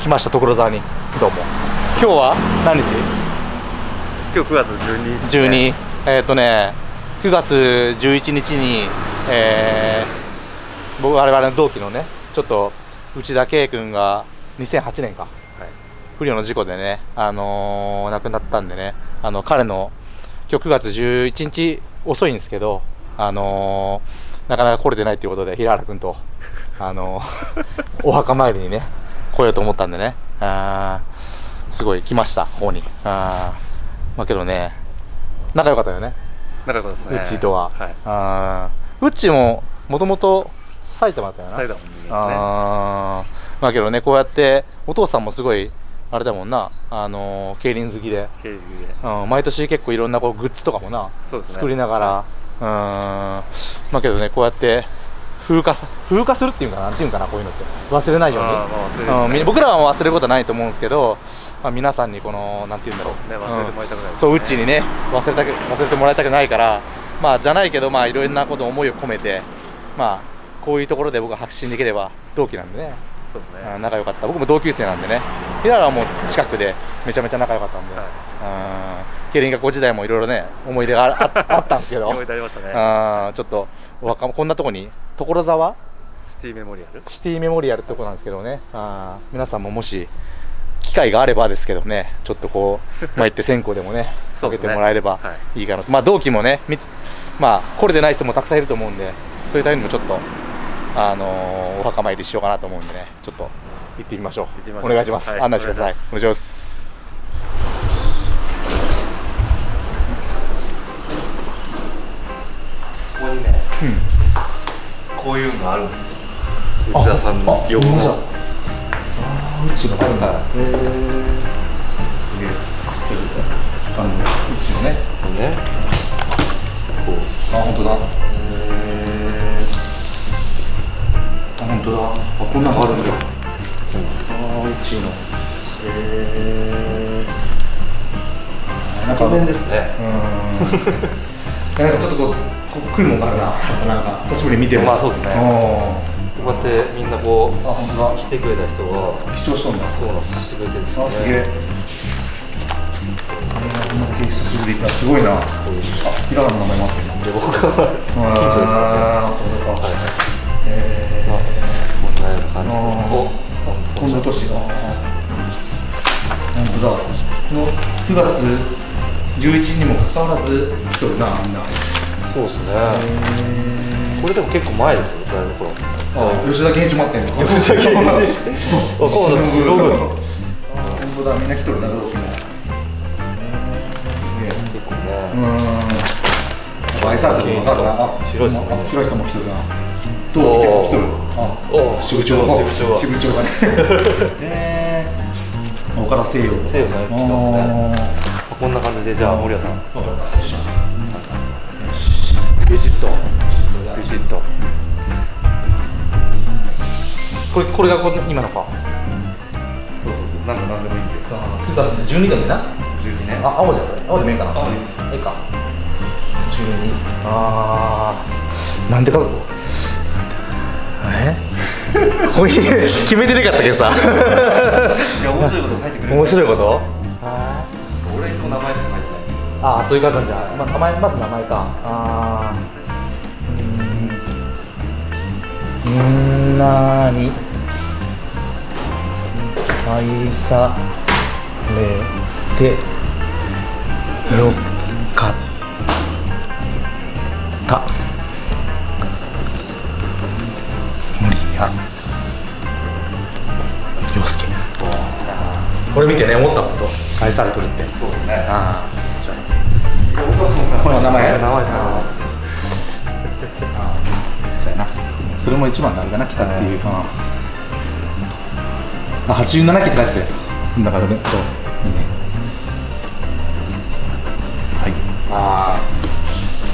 来ました所沢に。どうも。今日は何日？ 今日9月12日、 12。9月11日に、我々の同期のね、ちょっと内田圭君が2008年か、不慮の事故でね、亡くなったんでね、彼の今日9月11日遅いんですけど、なかなか来れてないということで、平原君とお墓参りにね来ようと思ったんでね、すごい来ました、ここに。まあけどね、仲良かったよね。 仲良かったですね。 ウッチーとは。 はい、 ウッチーももともと埼玉だったよな。 埼玉にいますね。 まあけどね、こうやってお父さんもすごいあれだもんな、競輪好きで、毎年結構いろんなこうグッズとかもな、 そうですね、 作りながら、まあけどね、こうやって風化するっていうか、なんていうかな、こういうのって忘れないように、僕らは忘れることはないと思うんですけど、皆さんにこのなんていうんだろう、 忘れてもらいたくない、 そうウッチーにね忘れてもらいたくないから、まあじゃないけど、まあいろんなこと思いを込めて、まあこういうところで僕は発信できれば、同期なんでね。 そうですね、 仲良かった。僕も同級生なんでね、平原はもう近くでめちゃめちゃ仲良かったんで、競輪学校時代もいろいろね思い出があったんですけど、 思い出ありましたね。 ちょっとこんなとこに所沢シティメモリアルってとこなんですけどね、皆さんももし機会があればですけどね、ちょっとこう行って線香でもねかけてもらえればいいかなと。まあ同期もね、まあ来れてない人もたくさんいると思うんで、そういうためにもちょっとお墓参りしようかなと思うんでね、ちょっと行ってみましょう。お願いします。案内してください。お願いします。 ここにね、こういうのがあるんですよ。内田さんの用の。 うちがあるんだ。すげえ。うちのね。こう。本当だ。本当だ。こんなのあるんだ。うちの。 イケメンですね。 なんかちょっとこう来るもんがあるな。なんか久しぶりに見てる。 まあそうですね。こうやってみんなこう来てくれた人が視聴しとんだ。 そうなんです。してくれてるんですよね。 すげえ。こんなだけ久しぶりか、すごいな。平原の名前もあってる。 で僕が近所ですね。 そうか。 こんなような感じ。 こんな年が。本当だ。この9月11日にもかかわらず来とるな、みんな。 そうですね。これでも結構前ですよ、だいぶ頃。 吉田健一も待ってんの。 吉田健一。そうなんです。ログ。 本当だ、みんな来とるな、同期も。すげえ。 結構ね。 愛されてるの分かるな。広瀬さんも来とるな。同期結構来とる。支部長がね。岡田誠陽とか。 誠陽さん来てますね。こんな感じで、じゃあ森谷さん。ビシッと。 これが今のか。 そう。なんでもいいんで。 9月12度でな。 12ね。 青じゃない。青でもいいかな。 青いいです。 いいか。12。なんでか。これ決めてなかったけどさ。 いや、面白いこと書いてくれる。 面白いこと。 俺と名前しか書いてない。 そういう方じゃん。まず名前か。なに愛されてよかった森谷陽介。これ見てね、思ったこと愛されとるって。 そうですね。 じゃあ名前そうやな。それも一番のあれだな、来たっていう。87期って書いてたよ。だからね、そういいね。はい。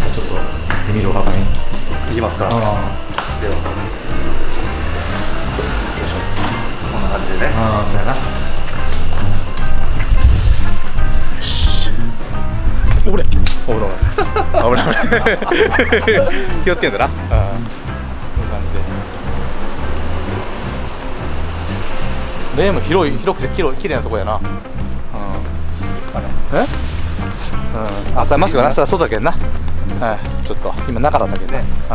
ちょっと見てみるお墓に行きますか。では、よいしょ。こんな感じでね。 そうやな。危ない気をつけてな。こんな感じでレーンも広くて綺麗なとこやな。うん。 いいですかね。 うん。あ、さマスクな、さ外だけんな。はい。ちょっと今中だったけどね。うん。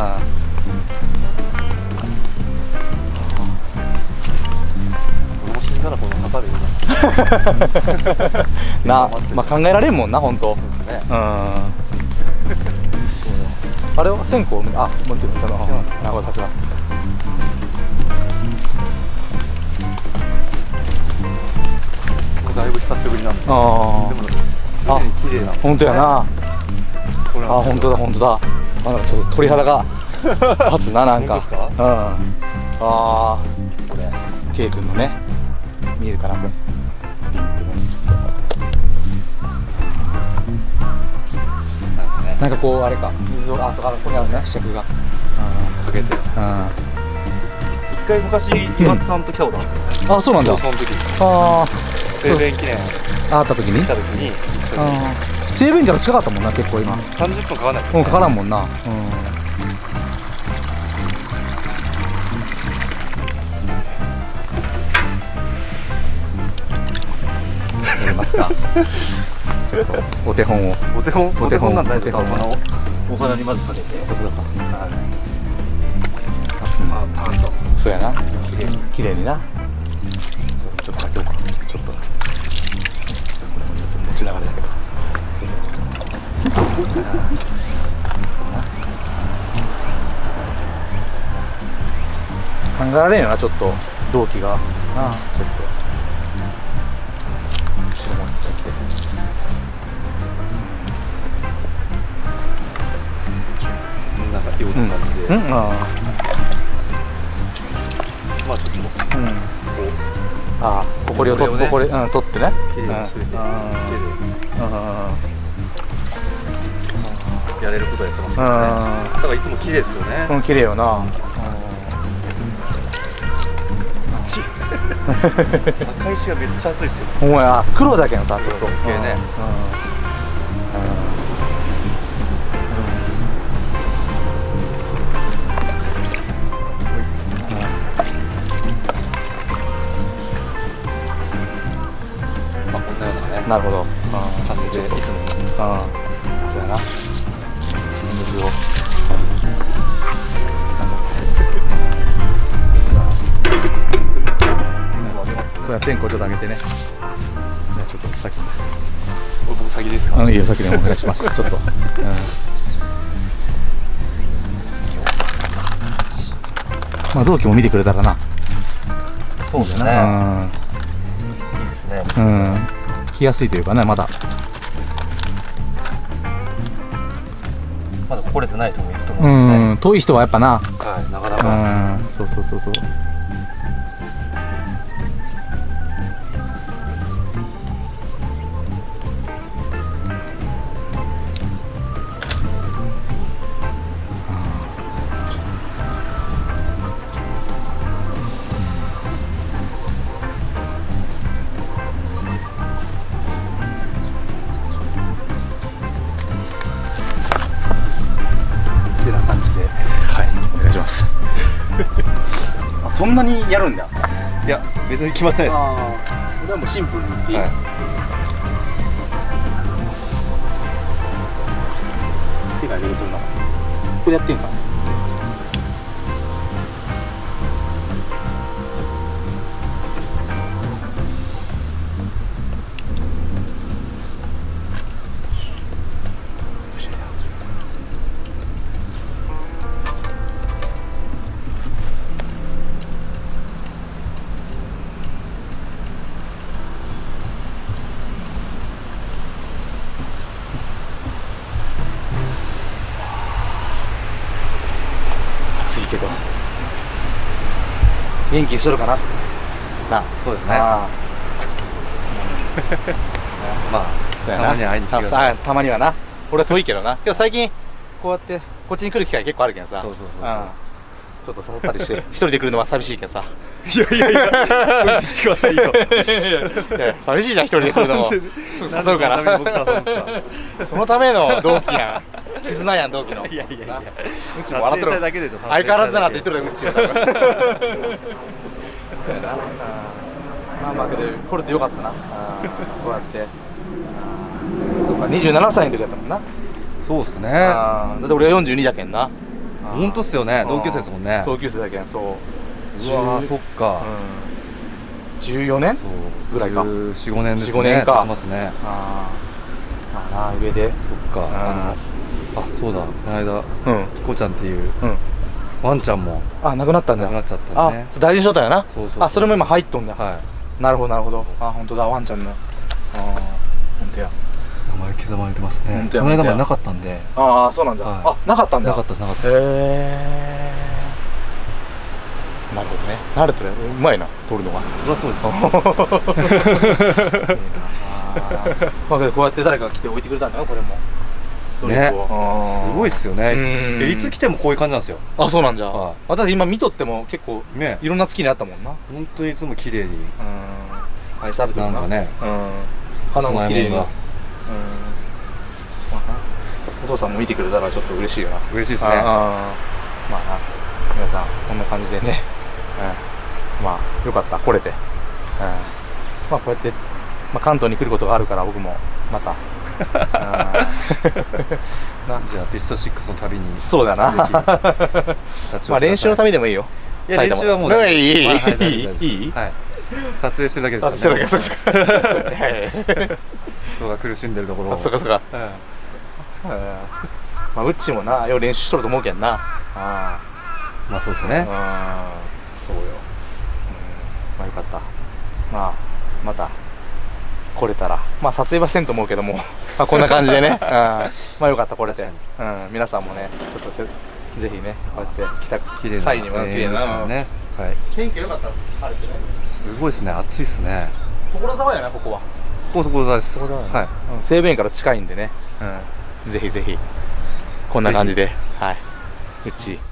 俺も死んだらこの中でいいな。な、まあ考えられんもんな、本当。 な。そうですね。 うん。あれは線香、あ、持ってる、その、あ、これ、さすが。 だいぶ久しぶりなんで。であも、常に綺麗な。 あ、本当やな。 これあ、本当だ、本当だ。あ、なんかちょっと鳥肌が立つな、なんか。 本当ですか？ うん。ああ、これ、ケイ君のね、見えるかな、これ。なんかこう、あれか、水を、あ、そこ、ここにあるね、試着が。 かけて。 うん。 一回昔、岩津さんと来たことあるんですよね。 あ、そうなんだ。 その時、 あ静電記念あ、あった時に。 来た時に、一緒にああ、西武園から近かったもんな、結構今。 30分かかんないですうん、 ね。 かからんもんな。うん。やりますか。ちょっとお手本を。 お手本なんだよ。 お手本お花にまずかけて。 そうそうそう。 まあ、パーンと。 そうやな。綺麗にな。ちょっとかけようか。ちょっと。持ちながらだけど。考えられんよな、ちょっと同期が。なあ、ちょっと。後ろも行っちゃって。 なんか、ような感じで。 うん、あまあ、ちょっと、 あ、うん。ああ、ここを取って、これ、うん、取ってね。 綺麗にしといて、やれることやってますからね。だからいつも綺麗ですよね。 うん、綺麗よな。 赤石がめっちゃ暑いですよ。 お前、あ、黒だけんさ、ちょっと。 系ね。まあ、こんなようなね。 なるほど。 感じでいつもそうやな。水を。そうや、線香ちょっとあげてね。じゃあちょっと先。 僕先ですか？ いいよ、先にお願いします。ちょっと。まあ同期も見てくれたらな。 そうですね。いいですね。 うん。来やすいというかね、まだ。 まだ来れてない人もいると思うんでね。 遠い人はやっぱな。 はい、なかなか。 そうそうそうそう。ってな感じで、はい、お願いします。あ、そんなにやるんだ。 いや、別に決まってないです。 ああ、これはもうシンプルにいい。 はい。 手がどうするの。これやってんか。暑いけど元気しとるかな。な、 そうですね。 あまあ、 そうやな。 たまには会いに来てください。 たまにはな。俺は遠いけどな。けど最近こうやってこっちに来る機会結構あるけんさ。 そうそうそう。 ちょっと誘ったりして一人で来るのは寂しいけどさ。 いやいやいや、来てくださいよ。 いや寂しいじゃん、一人で来るのも。すぐ誘うから。 僕誘うんですか。 そのための同期やん。絆やん、同期の。 いやいやいや。 うちも笑っとる。 だけでしょ。 相変わらずだなって言っとるで、うちは。 まあまあけどこれでよかったな。こうやってそうか、27歳の時やったもんな。 そうっすね。 だって俺は42だけんな。 本当っすよね、同級生ですもんね。 同級生だけん、そう。 うわー、そっか。 14年ぐらいか。 14、15年ですね。 4、5年か。 経ちますね。 まあな、上で。 そっか。そうだ、この間、ピコちゃんっていうワンちゃんも亡くなったんだ。 亡くなっちゃったね。 大事しとったよな。 そうそう。 それも今入っとんだ。 はい。 なるほどなるほど。本当だ、ワンちゃんの。本当や。 名前刻まれてますね。 この間までなかったんで。 そうなんだ。なかったんだ。 なかったです、なかったです。 へえ。なるほどね。慣れてる。うまいな、撮るのが。 そりゃそうです。 まあこうやって誰かが来て置いてくれたんだよ、これも。 ね、すごいっすよね。いつ来てもこういう感じなんですよ。 そうなんじゃ。だって今見とっても結構いろんな月にあったもんな。 本当にいつも綺麗に愛されてるな。 なんかね、 花も綺麗に。お父さんも見てくれたらちょっと嬉しいよな。 嬉しいですね。 まあ皆さんこんな感じでね、まあよかった来れて、まあこうやって関東に来ることがあるから僕もまた。 じゃあピスト6の旅に。 そうだな。まあ練習のためでもいいよ。 いや練習はもういい。 撮影してるだけですからね。人が苦しんでるところを。 そうかそうか。まあうっちもな、よう練習しとると思うけんな。 まあそうですね。 そうよ。まあよかった。まあまた来れたら、まあ撮影はせんと思うけども、まあこんな感じでね、まあよかった来れて、皆さんもね、ちょっとぜひね、こうやって来た際には綺麗なね。天気良かった晴れてね。 すごいですね、暑いですね。 所沢やな、ここは。 ここ所沢です。 はい。西武園から近いんでね、ぜひぜひこんな感じで、はい。うち。